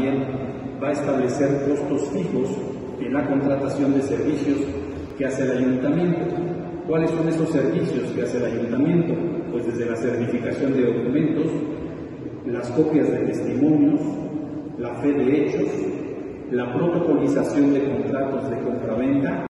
también va a establecer costos fijos en la contratación de servicios que hace el ayuntamiento. ¿Cuáles son esos servicios que hace el ayuntamiento? Pues desde la certificación de documentos, las copias de testimonios, la fe de hechos, la protocolización de contratos de compraventa,